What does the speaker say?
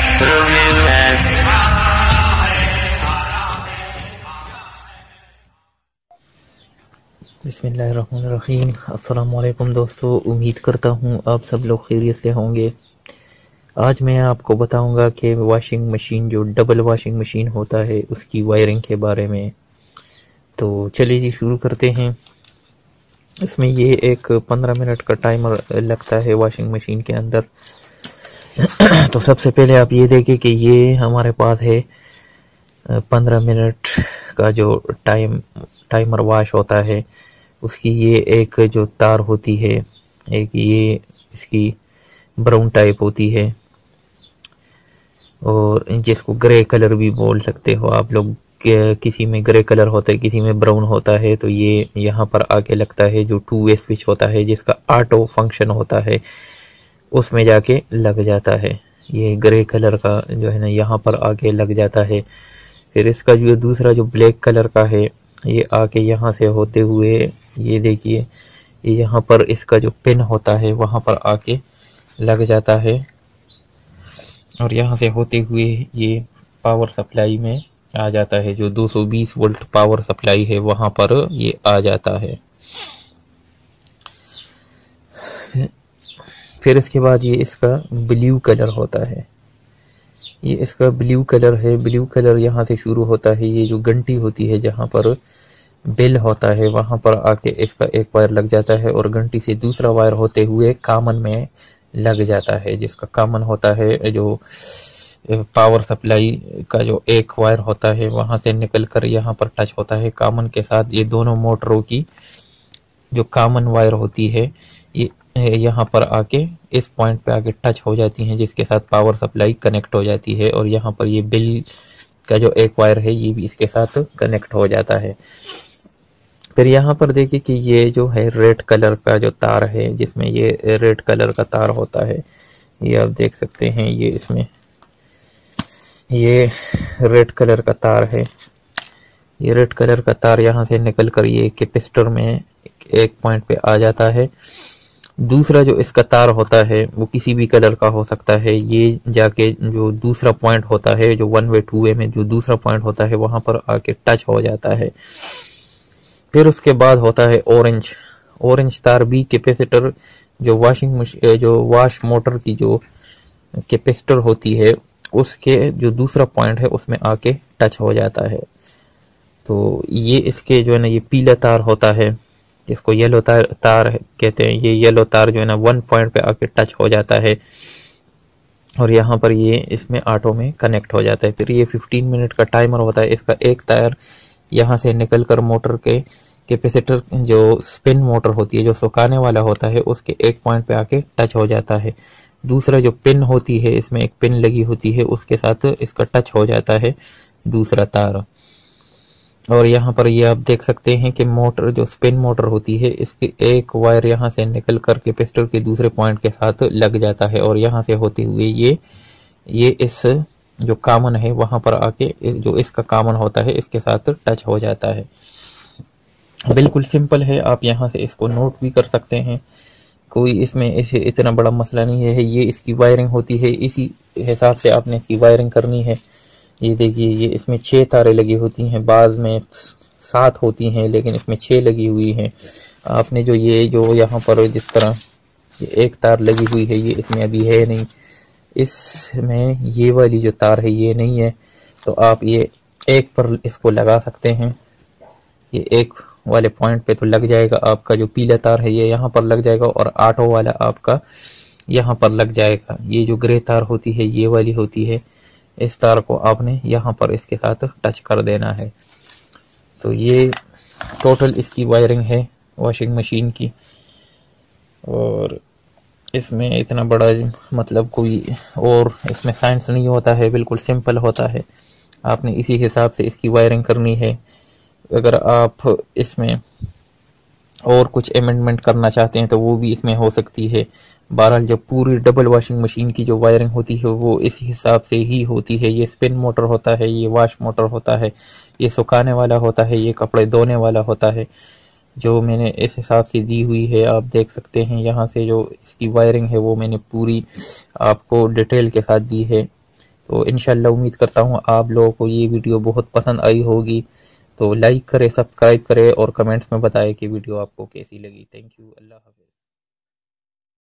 बिस्मिल्लाहिर्रहमानिर्रहीम। अस्सलाम वालेकुम दोस्तों, उम्मीद करता हूँ आप सब लोग खैरियत से होंगे। आज मैं आपको बताऊंगा कि वॉशिंग मशीन जो डबल वॉशिंग मशीन होता है उसकी वायरिंग के बारे में। तो चलिए जी शुरू करते हैं। इसमें ये एक 15 मिनट का टाइमर लगता है वॉशिंग मशीन के अंदर। तो सबसे पहले आप ये देखें कि ये हमारे पास है 15 मिनट का जो टाइमर वॉश होता है उसकी ये एक जो तार होती है, एक ये इसकी ब्राउन टाइप होती है और जिसको ग्रे कलर भी बोल सकते हो आप लोग। किसी में ग्रे कलर होता है, किसी में ब्राउन होता है। तो ये यहाँ पर आके लगता है जो 2 वे स्विच होता है जिसका ऑटो फंक्शन होता है उसमें जाके लग जाता है। ये ग्रे कलर का जो है ना यहाँ पर आके लग जाता है। फिर इसका जो दूसरा जो ब्लैक कलर का है ये आके यहाँ से होते हुए ये देखिए यहाँ पर इसका जो पिन होता है वहाँ पर आके लग जाता है और यहाँ से होते हुए ये पावर सप्लाई में आ जाता है। जो 220 वोल्ट पावर सप्लाई है वहाँ पर ये आ जाता है। फिर इसके बाद ये इसका ब्लू कलर होता है, ये इसका ब्लू कलर है। ब्लू कलर यहाँ से शुरू होता है, ये जो घंटी होती है जहाँ पर बेल होता है वहाँ पर आके इसका एक वायर लग जाता है और घंटी से दूसरा वायर होते हुए कॉमन में लग जाता है। जिसका कॉमन होता है जो पावर सप्लाई का जो एक वायर होता है वहाँ से निकल कर यहाँ पर टच होता है कॉमन के साथ। ये दोनों मोटरों की जो कॉमन वायर होती है ये यहाँ पर आके इस पॉइंट पे आके टच हो जाती हैं जिसके साथ पावर सप्लाई कनेक्ट हो जाती है। और यहाँ पर ये बिल का जो एक वायर है ये भी इसके साथ कनेक्ट हो जाता है। फिर यहाँ पर देखिए कि ये जो है रेड कलर का जो तार है, जिसमें ये रेड कलर का तार होता है, ये आप देख सकते हैं। ये इसमें ये रेड कलर का तार है। ये रेड कलर का तार यहाँ से निकल कर ये कैपेसिटर में एक पॉइंट पे आ जाता है। दूसरा जो इसका तार होता है वो किसी भी कलर का हो सकता है। ये जाके जो दूसरा पॉइंट होता है जो 1 वे 2 वे में जो दूसरा पॉइंट होता है वहां पर आके टच हो जाता है। फिर उसके बाद होता है ऑरेंज तार भी कैपेसिटर जो वॉश मोटर की जो कैपेसिटर होती है उसके जो दूसरा पॉइंट है उसमें आके टच हो जाता है। तो ये इसके जो है ना ये पीला तार होता है जिसको येलो तार कहते हैं। ये येलो तार जो है ना 1 पॉइंट पे आके टच हो जाता है और यहाँ पर ये इसमें ऑटो में कनेक्ट हो जाता है। फिर ये 15 मिनट का टाइमर होता है। इसका एक तार यहाँ से निकल कर मोटर के कैपेसिटर जो स्पिन मोटर होती है जो सुखाने वाला होता है उसके एक पॉइंट पे आके टच हो जाता है। दूसरा जो पिन होती है इसमें एक पिन लगी होती है उसके साथ इसका टच हो जाता है दूसरा तार। और यहाँ पर ये आप देख सकते हैं कि मोटर जो स्पिन मोटर होती है इसकी एक वायर यहाँ से निकल कर कैपेसिटर के दूसरे पॉइंट के साथ लग जाता है और यहाँ से होते हुए ये इस जो कॉमन है वहां पर आके जो इसका कॉमन होता है इसके साथ टच हो जाता है। बिल्कुल सिंपल है, आप यहाँ से इसको नोट भी कर सकते हैं। कोई इसमें इसे इतना बड़ा मसला नहीं है। ये इसकी वायरिंग होती है, इसी हिसाब से आपने इसकी वायरिंग करनी है। ये देखिए ये इसमें 6 तारें लगी होती हैं, बाद में 7 होती हैं लेकिन इसमें 6 लगी हुई हैं। आपने जो यहाँ पर जिस तरह ये एक तार लगी हुई है ये इसमें अभी है नहीं, इसमें ये वाली जो तार है ये नहीं है। तो आप ये एक पर इसको लगा सकते हैं। ये एक वाले पॉइंट पे तो लग जाएगा, आपका जो पीला तार है ये यहाँ पर लग जाएगा और ऑटो वाला आपका यहाँ पर लग जाएगा। ये जो ग्रे तार होती है ये वाली होती है, इस तार को आपने यहाँ पर इसके साथ टच कर देना है। तो ये टोटल इसकी वायरिंग है वॉशिंग मशीन की। और इसमें इतना बड़ा मतलब कोई और इसमें साइंस नहीं होता है, बिल्कुल सिंपल होता है। आपने इसी हिसाब से इसकी वायरिंग करनी है। अगर आप इसमें और कुछ अमेंडमेंट करना चाहते हैं तो वो भी इसमें हो सकती है। बहरहाल जब पूरी डबल वॉशिंग मशीन की जो वायरिंग होती है वो इस हिसाब से ही होती है। ये स्पिन मोटर होता है, ये वॉश मोटर होता है, ये सुखाने वाला होता है, ये कपड़े धोने वाला होता है। जो मैंने इस हिसाब से दी हुई है आप देख सकते हैं। यहाँ से जो इसकी वायरिंग है वो मैंने पूरी आपको डिटेल के साथ दी है तो इंशाल्लाह उम्मीद करता हूँ आप लोगों को ये वीडियो बहुत पसंद आई होगी। तो लाइक करें, सब्सक्राइब करें और कमेंट्स में बताएं कि वीडियो आपको कैसी लगी। थैंक यू, अल्लाह हाफ़िज़।